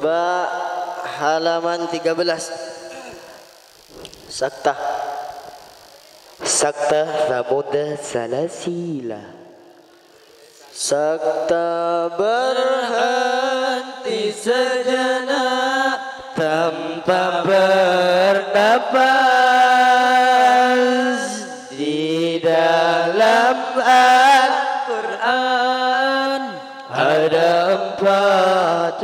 Coba halaman 13. Sakta. Sakta Samuda Salasila. Sakta berhenti sejenak tanpa bernapas di dalam Al-Quran ada 4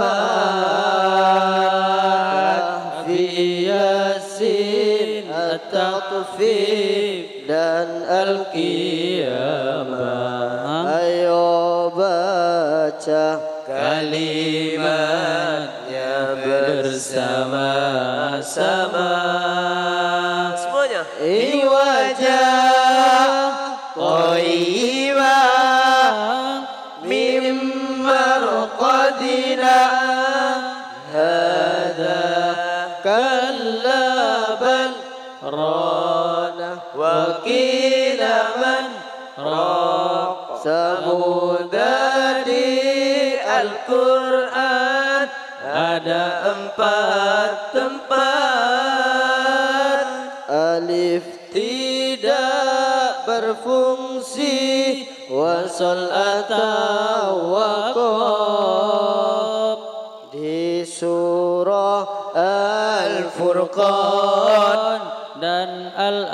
tempat fi Yasin, At-Tatfif dan Al-Qiyamah. Ayo baca kalimatnya bersama-sama semuanya. Iwajah Qayyimah Mimmarqadina Hada Kallabal Rana Wakila man Raq Samudadi Al-Quran ada 4 tempat. Alif tidak berfungsi, wasol atau waqaf di surah Al-Furqan dan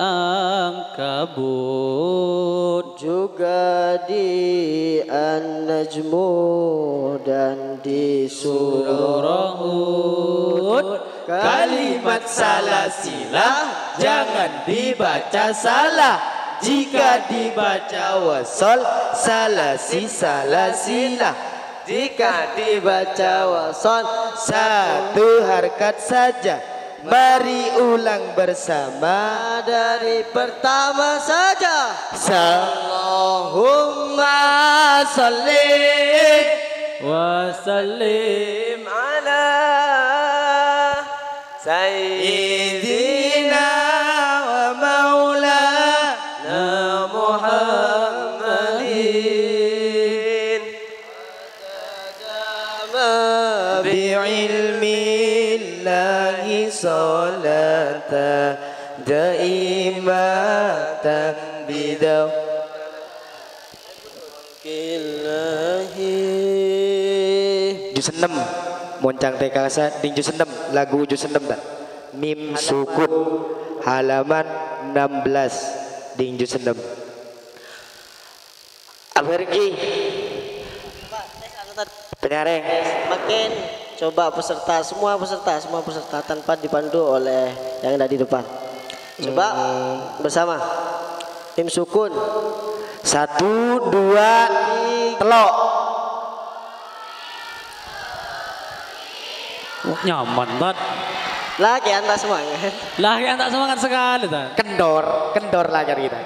Al-Ankabut, juga di An-Najmu dan di surah Hud. Kalimat salasilah jangan dibaca salah. Jika dibaca wasol salasilah. Jika dibaca wasol 1 harkat saja. Mari ulang bersama dari pertama saja. Allahumma salli wa sallim ala Sayyidina wa maulana Muhammadin bi'ilmillahi salata daimatan bidaw juz 6 moncang tekasa ding juz 6 lagu juz 6 tak mim sukun halaman 16 ding juz 6 Avergi penyareng Makin coba semua peserta tanpa dipandu oleh yang ada di depan. Coba bersama. Tim sukun 1 2 telok. Nyaman banget. Lagi anda semangat. Lagi anda semangat sekali tak? Kendor lajar kita.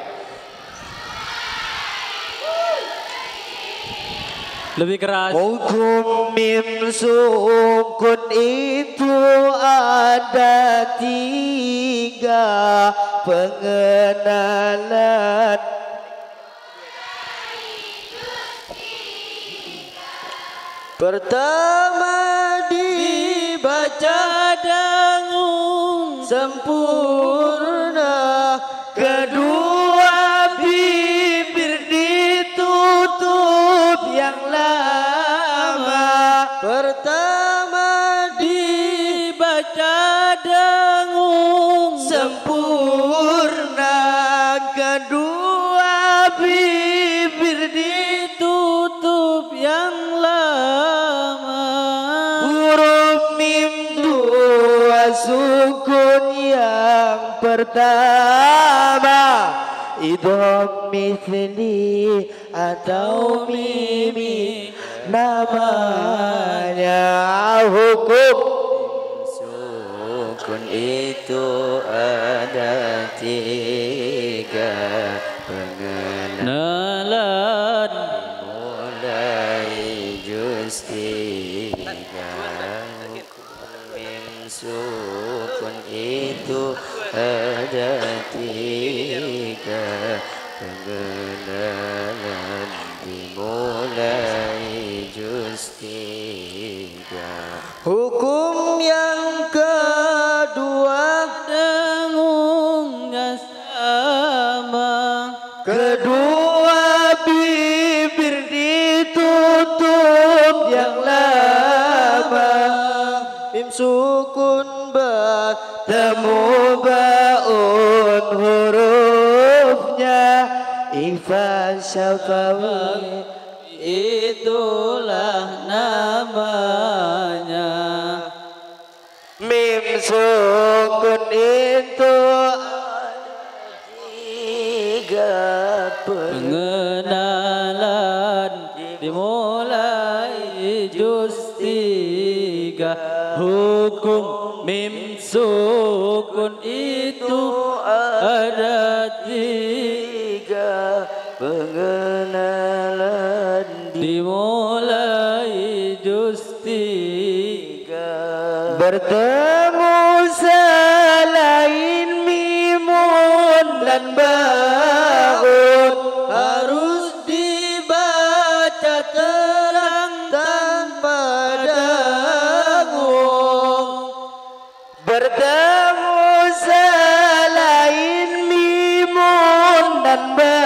Lebih keras. Hukum mim sukun itu ada 3 pengenalan. Pertama dibaca dengung sempurna, kedua bibir ditutup yang lama. Pertama Dibaca dengung sempurna, kedua bibir ditutup yang lama. Huruf mim 2 sukun yang pertama idgham mithli atau mimi namanya. Hukum sukun itu ada 3 pengenalan mulai juz 3. Mim sukun itu ada 3 pengenalan dimulai juz 3. kedua bibir ditutup yang lama, mim sukun ba temu baun hurufnya ifa syafawi Itulah namanya. mim sukun itu tiga Pengenalan dimulai juz 3. Hukum mim sukun itu ada 3. pengenalan Dimulai juz 3. bertemu selain mimun dan baun Harus dibaca terang tanpa dangung. bertemu selain mimun dan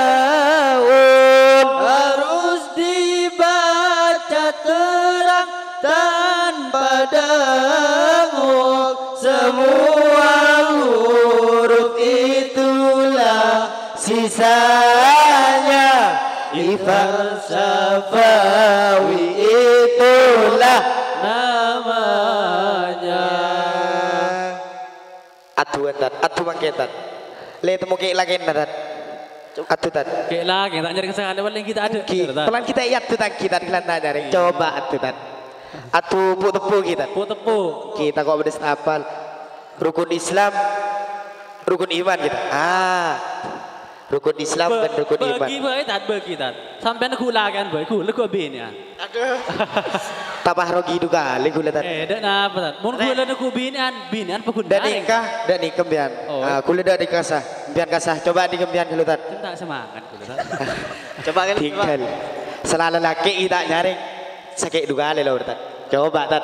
baun Harus dibaca terang tanpa dangung. semua huruf itulah sisanya ifar syafawi itulah namanya. atu tat atu mangketat le temu ke lagi tat atu tat Kayak lagi tak nyari kesalahan paling kita ada. pelan kita iat tu tak kita dilantar dari coba atu tat atu pu tepu kita Tepuk. kita kok bedes apal rukun Islam rukun iman kita rukun Islam dan rukun iman Bagi baik tak bagi tak. Sampai nak kulakan baik kul aku abinnya. tabah rogi juga le gula tat Dak napa tak. Mun kula nak binian pakun dan nikah bian Oh. kula dak dikasah bian kasah coba dikembian dulu tat Tak semangat kula tak. coba kan tinggal selalu laki tak nyaring sakit juga le lo tat coba tat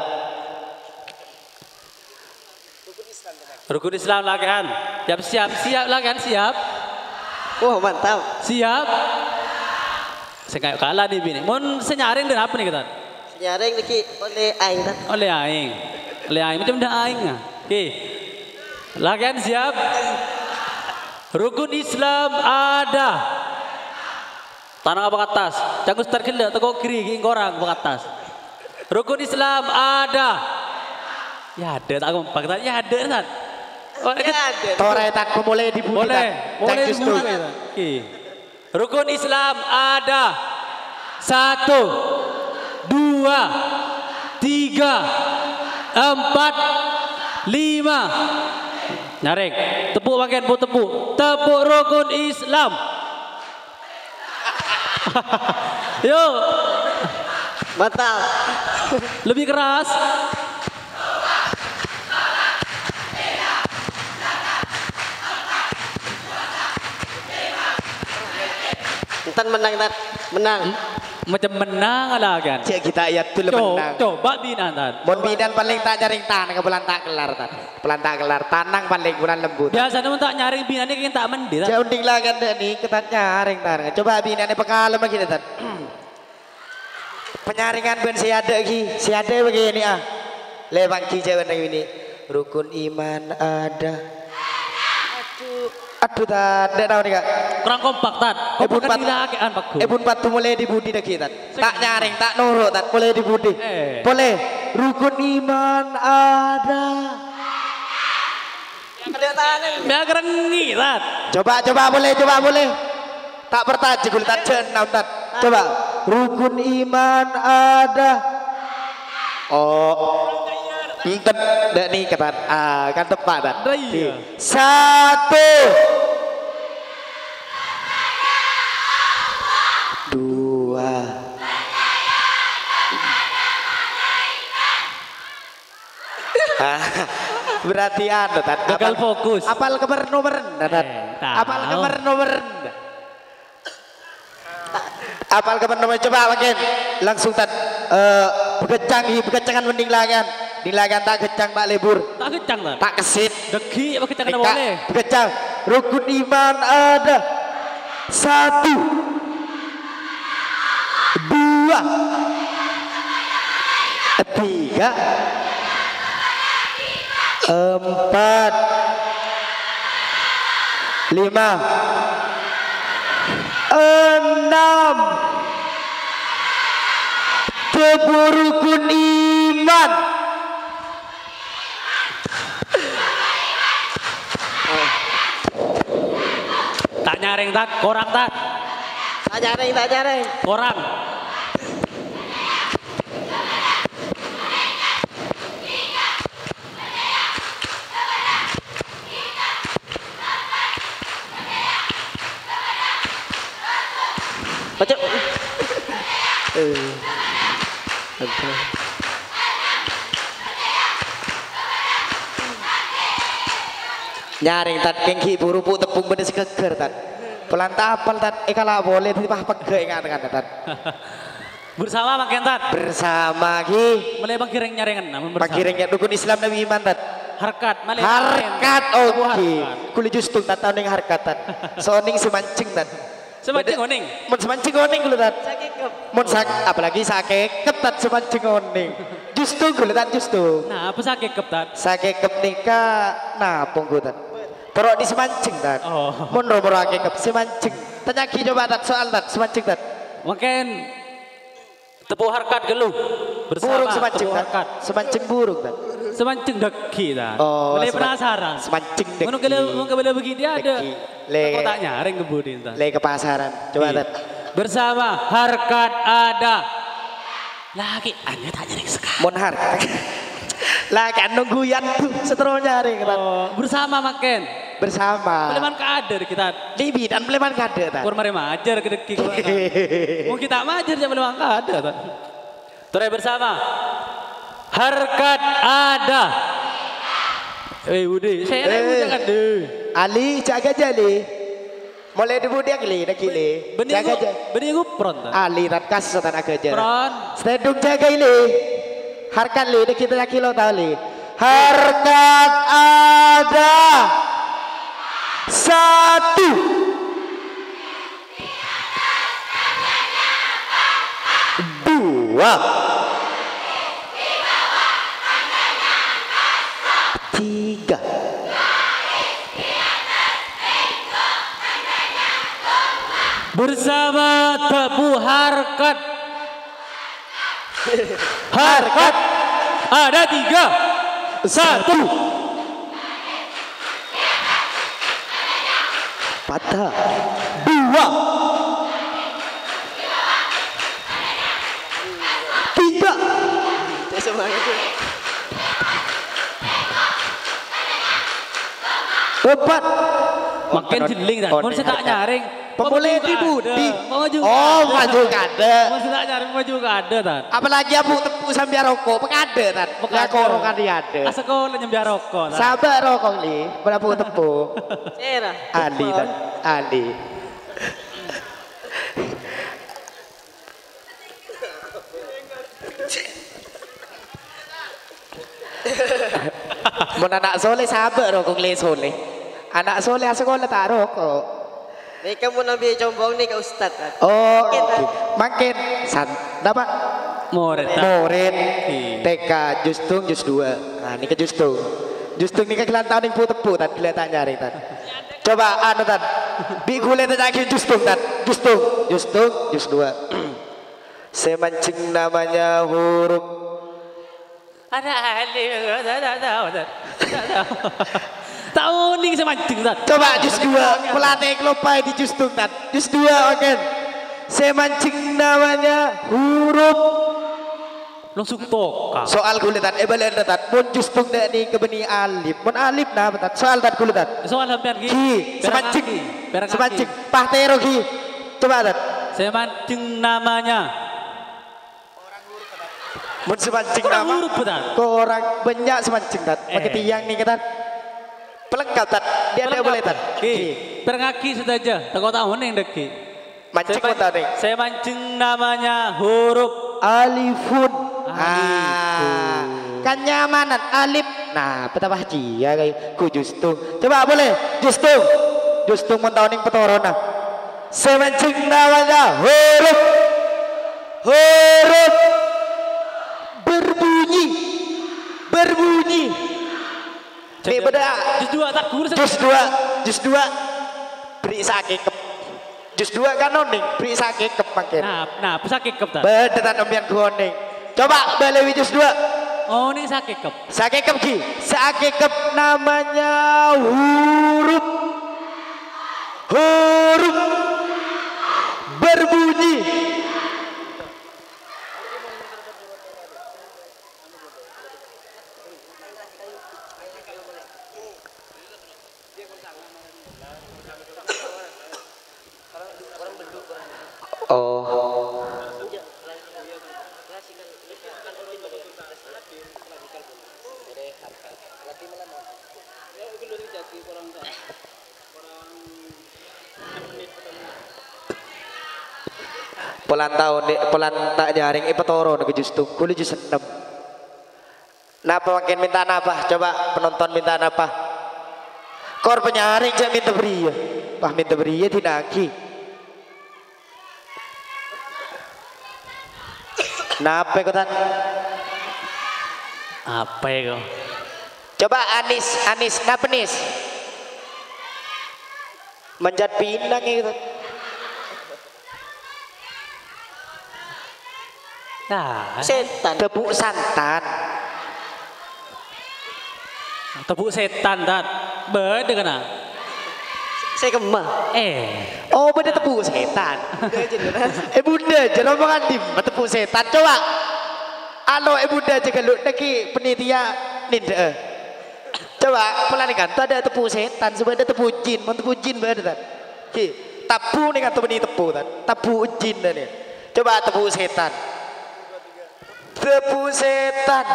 Rukun Islam lah kan. Siap lah kan siap. wah mantap Siap. Saya kayak kalah nih bini. Mun senyaring dan apa nih kita? nyaring lagi oleh aing kan Oleh aing. Macam dah aing ah. Okey. Lah kan siap. Rukun Islam ada. Tanah apa atas? Jangan start kena teko kiri orang apa atas. Rukun Islam ada. Ya ada tak kompak tak? Ya ada tak? Oh, tore tak mulai dibuat boleh dibuka. Okey. Rukun Islam ada 1, 2, 3, 4, 5. Nyaring. Tepuk bagian tepuk. Tepuk rukun Islam. Yuk, mantap lebih keras. Entan menang tat menang Macam menang lah kan. cek kita ayat tu menang Coba binan tan. mon bidan paling tak nyaring tanah ke pelan tak kelar tat pelan tak kelar tanang paling bulan lembu Biasanya mun tak nyaring binan ni kan tak mandi tak. cek unding lah kan ni ketat nyaring tanah coba bidan ni pengalaman lagi tat penyaringan ben siada begini lewang ki cewek ini rukun iman ada aduh tak tahu nih kak Kurang kompak tat. Kau Ebun bukan pat- dilakian pakku. Ebun patu mulai dibudi dah kita. Tak nyaring, tak nurut, tak boleh dibudi. Boleh. Rukun iman ada. Biar kerengi tat. Coba boleh. Tak bertaji gul tak jenam tat. Coba. Rukun iman ada. Oh. Entet dak nih ketat. Kan tepat tat. Iya. 1 2 berarti anu tat Gagal fokus. apal nomor tat tahu. apal nomor apal nomor coba makin langsung tat bekecangan mending lagan di lagan tak kecang pak lebur Tak kecang tat. tak kesit Deki apa kecang tak boleh. bekecang rukun iman ada 1, 2, 3, 4, 5, 6. Tepuk rukun iman. Tak nyaring tak, korang tak, Tak nyaring, tak nyaring. korang. Baca. Nyaring tat kengki buru-bu tepung benes keker tat. Pelantapal tat kalau boleh tapi pegel ingat tat. Bersama makin tat. Bersama ki Melebang kiring nyaringan namun bersama. pakiringnya dukun Islam Nabi Iman tat. Harkat, Harkat oke. Harkat. Kuli justung tat tahun yang harkat tat. Soning semancing tat. Semancing oning. Mun semancing oning kulit tat. Sakit. Mun sak apalagi sake ketat semancing oning. Justu kulit tat justu. Nah, apa sakit kep tat? Sake kep nikah napung ku tat. Terus di semancing tat. Oh. Mun romoro ake kep semancing. Tanya ki coba tat soal tat semancing tat. Makin tepuk harkat geluh bersama Burung semancing tepuk tat. harkat. Semancing burung tat. Semancing deki tat. Oh, Mulai seman- penasaran. Semancing deki. Mana kalau begini ada. Deki. Le Kok tak nyaring kebudin tat. le ke pasaran. Coba Iya. tat. Bersama harkat ada. Lagi anda tak nyaring sekali. Mun harkat. Lah kan nungguyan seterusnya nyaring tat. Oh, bersama makin. Bersama. Peleman kader kita. Di bidan peleman kade tat. Kur mari majar ke deki. Mau kita majar jangan peleman kader tat. Terus bersama. Harkat ada. Budi, saya jangan deh. Ali jaga jali. Mulai di budak li nak li. Jaga aja. Benih gue pron tat. Ali rat kas setan aga aja. Pron. Steduk jaga li. Harkat li nak kita kilo tahu li. Harkat ada. 1, 2, 3. Bersama tebu harkat. Harkat ada 3, 1. Patah. 2. 3. Saya semangat tu. 4. Makin jeling tat. Mun saya tak nyaring. Pemulai di budi. Maju. Oh, maju kade. Mun saya tak nyaring maju ada tat. Apalagi abu tepuk sambil rokok, pekade tat. Lah korong kan ada. Sekolah nyembah rokok tat. Sabar rokok li, berapa tepuk. Saya Ali tat, Ali. Mun anak soleh sabar rokok li soleh. Anak soleh sekolah tak rokok. Ni kamu nabi combong ni ke ustaz. Oh, oke. Makin san, dapat Murid tat. murid Iya. TK Justung Jus 2. Nah, ini ke Justung. Justung ini ke tahun yang tepu tat kelihatan nyaring tat. Coba anu tat. Bi gule tat lagi Justung tat. Justung, Justung Jus 2. Saya mancing namanya huruf. Ada ada. Tahu nih saya mancing tat. Coba Jus 2. Pelatih kelopai di Justung tat. Jus 2 oke. Saya mancing namanya huruf. Langsung poka. Soal kulit tat, balen tat. Mun Justung dak ni kebeni alif. Mun alif nah tat. Soal tat kulit tat. Soal hampir Ki, Perang semancing. kaki. Perang Semancing. kaki. Pahtero ki. Coba tat. Saya mancing namanya. Mun semancing Kurang nama. huruf tat. Kok orang banyak semancing tat. Pakai tiang nih kita. Pelengkap tat. Dia ada boleh tat. Ki. Perangaki saja. Tak kau tahu nih deki. Mancing kau tahu nih. Saya mancing namanya huruf Alifun. Alifun. Kan nyamanan alif. Nah, petapah cia kayak ku Justung. Coba boleh Justung. Justung mun tahun ning petorona. Semencing namanya huruf. Huruf. Berbunyi. Berbunyi. Nih beda. Jus 2 tak guru. Jus 2. Beri sakekep. Jus 2 kan noning, beri sakekep makin. Nah, sakekep tak. Beda tan ombian kuning. Coba balewi jus 2. Oh, ini sakekep. Sakekep ki. Sakekep namanya huruf. Huruf berbunyi. Oh. Polan tak jaring petoro nih jus tuh, kulit jus 6. Napa makin minta apa? Coba penonton minta apa? Kor penyaring jangan minta beri ya. Wah minta beri ya tinaki. Napa ikutan? Apa ya kau? Coba Anis, napa nis? Manjat pinang gitu. Nah, Setan. Tepuk santan. tepuk setan dat. Beda kena. Saya kemah. Oh beda tepuk setan. Bunda jangan makan dim tepuk setan. Coba. Alo bunda jaga lu neki penitia ninda. Coba pelanikan. Tak ada tepuk setan. Sebenarnya tepuk jin. Mau tepuk jin beda dat. Tapu nih kan tepuk dat. Tepuk jin dah nih. Coba tepuk setan. Tepuk setan.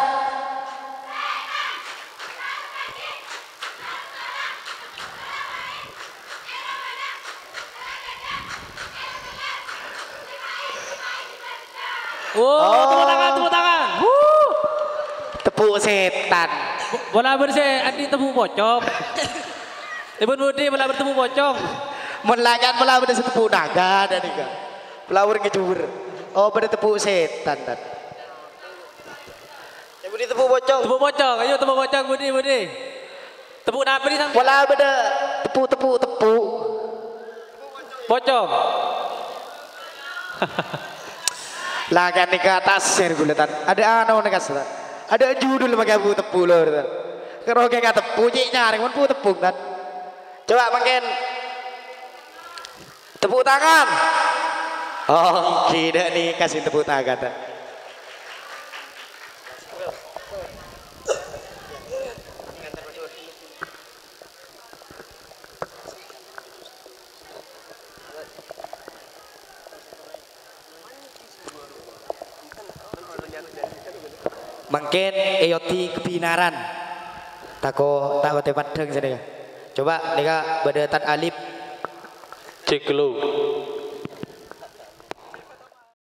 Tepuk tangan. Tepuk setan. Bola bersih, Andi tepuk pocong. Ibu Budi bola bertemu pocong. Melagan melawan ada tepuk naga dan nih kan. Pelawur ngejur. Oh pada tepuk setan dan. Ya Budi tepuk pocong. Tepuk pocong, ayo tepuk pocong Budi. Tepuk apa nih sampai? Bola pada tepuk. Pocong. Lagan nih ke atas sergulatan. Ada anu nih kasar. Ada judul pakai bu tepuk lor. Kalau kayak nggak tepuk nyaring pun tepuk dan. Coba makin tepuk tangan. Oh tidak nih kasih tepuk tangan. Dan. Mungkin EOT kepinaran. Tako tak bate padang sana. Coba nika badatan alip. Cek lu.